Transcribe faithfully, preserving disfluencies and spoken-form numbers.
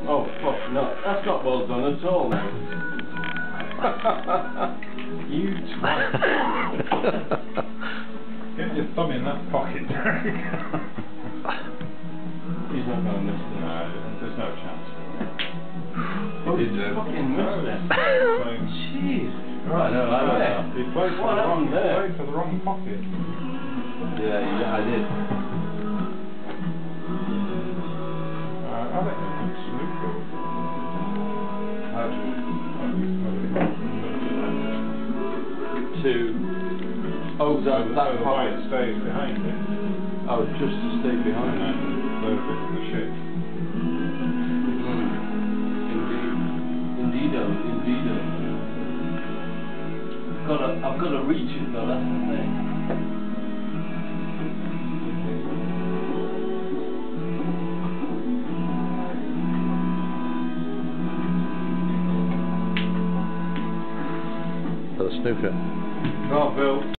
Oh, fuck no. That's not well done at all now. You twat. Get your thumb in that pocket, Derek. He's not going to miss this. No, there's no chance. Oh, he's fucking missed it. Jeez. Right, no, I know that. He played for, what the wrong, there? played for the wrong pocket. Yeah, yeah, I did. Uh, I think it's snooker. How do you... Two. Oh, that, so that the pocket. white stays behind it. Oh, just to stay behind And it. then the bit in the shape. Mm. Indeed. Indeedo, indeedo. I've got to, I've got to reach it though, that's the thing. For the snooker. Go on, Bill.